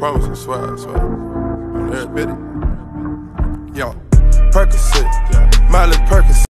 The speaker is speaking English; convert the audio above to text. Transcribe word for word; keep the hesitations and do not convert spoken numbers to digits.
promise, I swear, I swear. On every bit. Yo, Percocet, Miley Percocet.